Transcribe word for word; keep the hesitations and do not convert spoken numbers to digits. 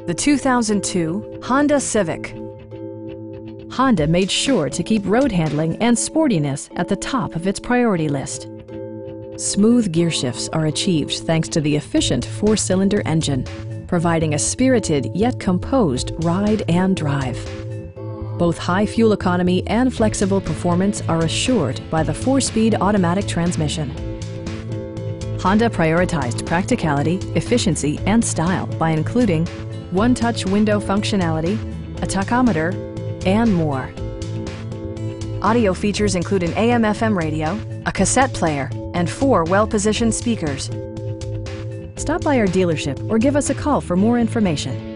the two thousand two Honda Civic. Honda made sure to keep road handling and sportiness at the top of its priority list. Smooth gear shifts are achieved thanks to the efficient four-cylinder engine, providing a spirited yet composed ride and drive. Both high fuel economy and flexible performance are assured by the four-speed automatic transmission. Honda prioritized practicality, efficiency, and style by including one-touch window functionality, a tachometer, and more. Audio features include an A M F M radio, a cassette player, and four well-positioned speakers. Stop by our dealership or give us a call for more information.